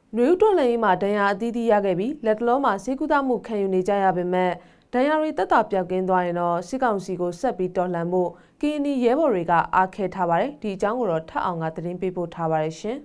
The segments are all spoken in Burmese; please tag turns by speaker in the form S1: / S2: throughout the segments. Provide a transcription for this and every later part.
S1: နွေဦးတော်လှန်ရေးမှာဒဏ်ရာအသီးသီးရခဲ့ပြီးလက်တလုံးမှာဆေးကုသမှုခံယူနေကြရပေမဲ့ဒဏ်ရာတွေတက်တာပြောက်ကင်းသွားရင်တော့စစ်ကောင်စီကိုဆက်ပြီးတော်လှန်ဖို့ကရင်နီရဲဘော်တွေကအားခဲထားပါတယ်ဒီအကြောင်းကိုတော့ထပ်အောင်ကသတင်းပေးပို့ထားပါတယ်ရှင်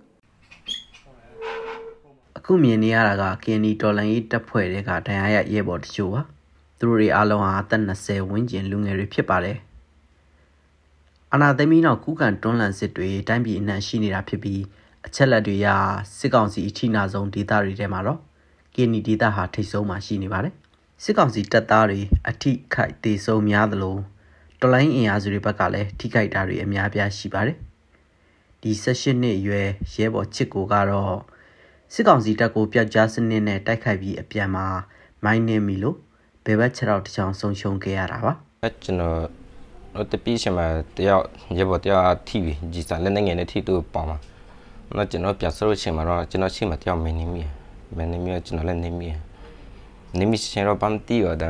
S2: အခုမြင်နေရတာကကရင်နီတော်လှန်ရေးတပ်ဖွဲ့တွေကဒဏ်ရာရရဲဘော်တချို့ပါသူတို့တွေအားလုံးဟာအသက်20ဝန်းကျင်လူငယ်တွေဖြစ်ပါတယ်အနာသိမ်းပြီးနောက်ကုကန်တွန်းလှန်စစ်တွေတိုင်းပြည်အနှံ့ရှိနေတာဖြစ်ပြီးအချက်လက်တွေရစစ်ကောင်စီအထိနာဆုံးဒေသတွေထဲမှာတော့ကရင်နီဒေသဟာထိပ်ဆုံးမှာရှိနေပါတယ်စစ်ကောင်စီတပ်သားတွေအထိခိုက်ဒေဆုံးများသလိုတော်လိုင်းအင်အားစုတွေဘက်ကလည်းထိခိုက်တာတွေအများပြားရှိပါတယ်ဒီ18နှစ်အရွယ်ရဲဘော်ချစ်ကိုကတော့စစ်ကောင်စီတပ်ကိုပျောက်ကြားစနစ်နဲ့တိုက်ခိုက်ပြီးအပြန်မှာမိုင်းနေမီလို့ဘယ်ဘက်ခြေထောက်တစ်ချောင်းဆုံးရှုံးခဲ့ရတာပါ
S3: ကျွန်တော်တပီးရှင်မှာတယောက်ရဲဘော်တယောက်ထိပြီးဂျီစံလက်နဲ့ငယ်နဲ့ထိတူပေါမှာနော်ကျွန်တော်ပြဆိုလို့ရှင်မှာတော့ကျွန်တော်ရှိမှတယောက်မင်းနေမိကျွန်တော်လည်းနေမိရှင်တော့ပန်းတီးတော့ဒါ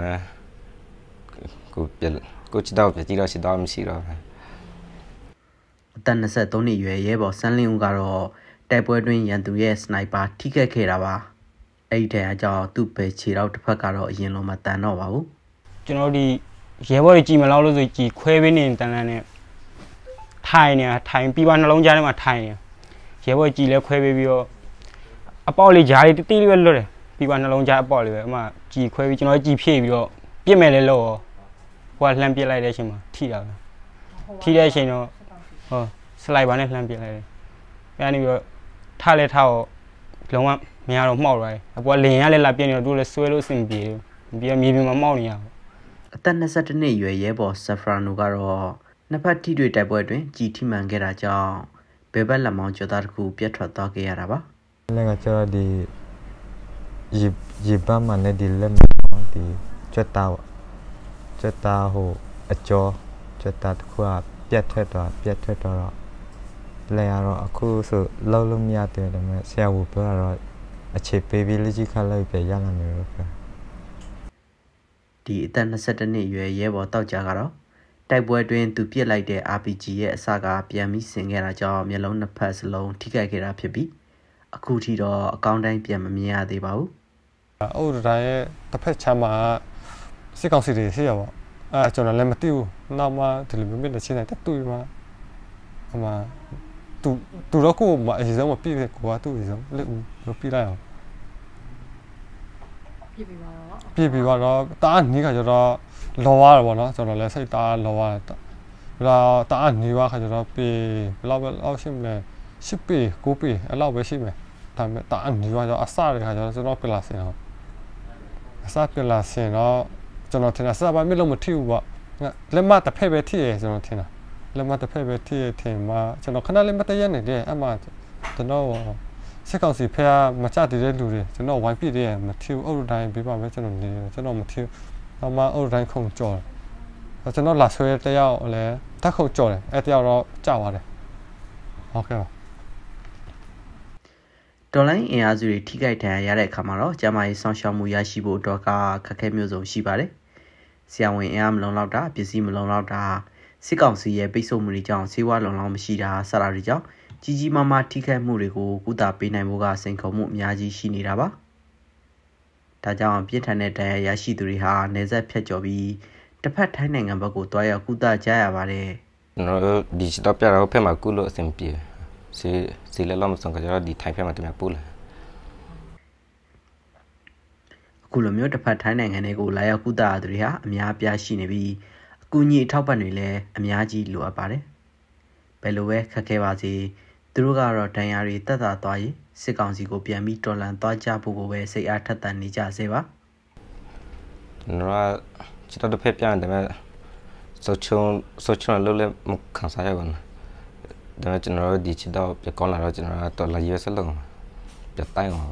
S3: ကိုချတော့ပြတီးတော့ရှိတော့မရှိတော့
S2: အသက်23နှစ်အရွယ်ရဲဘော်စန်းလင်းဦးကတော့တိုက်ပွဲတွင်ရန်သူရဲ့စနိုက်ပါထိခိုက်ခဲ့တာပါအဲ့ဒီတဲ့အကြောင်းသူ့ပဲခြေတော့တစ်ဖက်ကတော့အရင်လုံးမတန်တော့ပါဘူး
S4: ကျွန်တော်ဒီရဲဘော်ကြီးမလောက်လို့ဆိုကြီးခွဲပေးနေတန်တန်နဲ့ထိုင်ပြီးပါနှလုံးကြားထဲမှာထိုင်နေရဲဘော်ကြီးလည်းခွဲပေးပြီးတော့အပေါက်လေးဂျားလေးတီးလေးပဲလွတ်တယ်ပြီးပါနှလုံးကြားအပေါက်လေးပဲအမှကြီးခွဲပြီးကျွန်တော်ကြီးဖြည့်ပြီးတော့ပြစ်မယ်လေလို့ဟိုကလှမ်းပစ်လိုက်တဲ့အချိန်မှာထိတာပဲထိတဲ့အချိန်တော့စလိုက်ပါနဲ့လှမ်းပစ်လိုက်တယ်အဲ့ဒါနေပြီးတော့ထားလဲထားတော့လုံးဝမရတော့မှောက်သွားတယ်အပေါ်လင်ရလဲလာပြင်းနေတော့သူလည်းဆွဲလို့အဆင်ပြေတယ်ပြီးတော့မြေပြင်မှာမှောက်နေရ
S2: အသက်22နှစ်အရွယ်ရဲဘော်ဆဖရာနိုကတော့နှစ်ဖက်ထိတွေ့တိုက်ပွဲတွင်ကြီးထိမှန်ခဲ့တာကြောင့်ဘယ်ဘက်လက်မောင်းကျော်သားတစ်ခုပြတ်ထွက်သွားခဲ့ရတာပါ
S5: လည်းကကျတော့ဒီရေပန်းမှနဲ့ဒီလက်မောင်းဒီကျွတ်တာဟိုအကျော်ကျွတ်တာတစ်ခုကပြတ်ထွက်တော့လဲရတော့အခုဆိုလုံးလုံးမရတယ်ဒါပေမဲ့ဆရာကပြောတော့အခြေပေးပြီးလက်ကြီးခါလိုက်ပြရလာမယ်လို့ပြော
S2: ဒီအသက်22နှစ်အရွယ်ရဲဘော်တောက်ကြကတော့တိုက်ပွဲတွင်သူပြစ်လိုက်တဲ့ RPG ရဲ့အစကပြန်ပြီးဆင်ခဲ့တာကြောင့်မျက်လုံးနှစ်ဖက်စလုံးထိခိုက်ခဲ့တာဖြစ်ပြီးအခုထိတော့အကောင်းတိုင်းပြန်မမြင်ရသေးပါဘူး
S6: ။အိုးတိုင်းရဲ့တစ်ဖက်ချမ်းမှာစစ်ကောင်စီတွေရှိရပါကျွန်တော်လည်းမသိဘူး။နောက်မှဒီလိုမျိုးနဲ့ချင်းတဲ့တူမှာအမှသူတော့ကိုမအရင်ဆုံးမပြည့်တဲ့ကိုကသူ့အရင်ဆုံးလက်ဦးလို့ပြလိုက်အောင်ပြည့်ပြီးတော့တားနီးခါကျတော့လောရတော့ဗောနော်ကျွန်တော်လည်းစိတ်တားလောရတယ်ဘလာတားနီးွားခါကျတော့ပေဘလောက်ရှိမလဲ10ပေ9ပေအဲ့လောက်ပဲရှိမယ်ဒါပေမဲ့တားနီးွားကျတော့အစတဲ့ခါကျတော့ကျွန်တော်ပြလာစင်တော့အစပြလာစင်တော့ကျွန်တော်ထင်တာစပါမြလို့မထီဘူးဗောလက်မတစ်ဖက်ပဲထီရကျွန်တော်ထင်တာလက်မတစ်ဖက်ပဲထီရထင်မှာကျွန်တော်ခဏလေးမတည့်ရနေတယ်အမှကျွန်တော်စစ်ကောင်စီဖះမချတည်တဲ့လူတွေကျွန်တော်ဝိုင်းပြည့်တဲ့မထီဘူးအုတ်တိုင်းပြပါမယ်ကျွန်တော်နေကျွန်တော်မထီဘူးအမှအုတ်တိုင်းခုံကြော်တယ်ကျွန်တော်လာဆွဲတယောက်လည်းတက်ခုံကြော်တယ်အဲ့တယောက်တော့ကြောက်သွားတယ်ဟုတ်ကဲ့ပါ
S2: တော်လိုင်းအင်အားစုတွေထိခိုက်ဒဏ်ရာရတဲ့အခါမှာတော့ကျန်းမာရေးဆောင်ရှောက်မှုရရှိဖို့တော့ခက်ခဲမျိုးစုံရှိပါတယ်ဆရာဝန်အင်အားမလုံလောက်တာပစ္စည်းမလုံလောက်တာစစ်ကောင်စီရဲ့ပိတ်ဆို့မှုတွေကြောင့်ဆေးဝါးလုံလောက်မရှိတာစတာတွေကြောင့်ကြီးမားမားထိခိုက်မှုတွေကိုကုသပေးနိုင်ဖို့ကစိန်ခေါ်မှုအများကြီးရှိနေတာပါဒါကြောင့်ပြစ်ထန်တဲ့ဒဏ်ရာရရှိသူတွေဟာနေဆက်ဖြတ်ကျော်ပြီးတစ်ဖက်ထိုင်းနိုင်ငံဘက်ကိုတွားရောက်ကုသကြရပါတယ်
S3: ကျွန်တော်ဒီစတော့ပြတော့ဖက်မှာကုလို့အဆင်ပြေစီလည်းလုံးမဆုံးကြတော့ဒီထိုင်းဖက်မှာတမပူလာ
S2: အခုလိုမျိုးတစ်ဖက်ထိုင်းနိုင်ငံတွေကိုလာရောက်ကုသရသူတွေဟာအများပြားရှိနေပြီးအကူအညီအထောက်ပံ့တွေလည်းအများကြီးလိုအပ်ပါတယ်ဘယ်လိုပဲခက်ခဲပါစေသူတို့ကတော့ဒဏ်ရာတွေတက်တာသွားရင်စစ်ကောင်စီကိုပြန်ပြီးတော်လှန်သွားကြဖို့ကိုပဲစိတ်အားထက်သန်နေကြစေပါ
S3: ကျွန်တော်ချစ်တော့ဖက်ပြန်တယ်မဲ့ဆိုချုံလို့လည်းမခံစားရဘူးဒါပေမဲ့ကျွန်တော်ဒီချစ်တော့ပြကောင်းလာတော့ကျွန်တော်တော်လာရဲစလုံးပြတိုင်းအောင်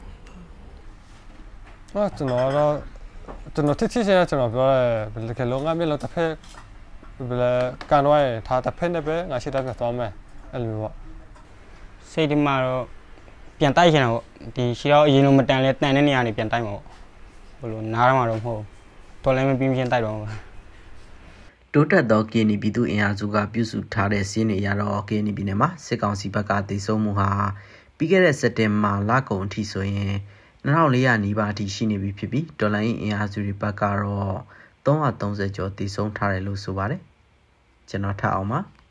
S6: ကျွန်တော်တိတိကျကျကျွန်တော်ပြောရဲဘယ်လိုကလုံးငါမျိုးလို့တစ်ဖက်ဘယ်ကန်တော့ထားတစ်ဖက်နဲ့ပဲငါရှိတော့သွားမယ်အဲ့လိုပေါ့
S4: စိတ်ဒီမှာတော့ပြန်တိုက်ချင်တာပေါ့ဒီရှိတော့အရင်လိုမတန်လဲတန်တဲ့နေရာနေပြန်တိုက်မှာပေါ့ဘယ်လိုနားရမှာတော့မဟုတ်တော်လည်းမပြင်းပြင်းတိုက်တော့
S2: တိုးတက်သော KNY ပြည်သူ့အင်အားစုကပြုစုထားတဲ့စီးနေရတော့ KNY ပြည်နယ်မှာစစ်ကောင်စီဘက်ကတိုက်ဆုံမှုဟာပြီးခဲ့တဲ့စက်တင်ဘာလကုန်အထိဆိုရင်2400နီးပါးအထိရှိနေပြီဖြစ်ပြီးဒေါ်လာအင်အားစုတွေဘက်ကတော့330ကျော်တည်ဆုံးထားတယ်လို့ဆိုပါတယ်ကျွန်တော်ထပ်အောင်ပါ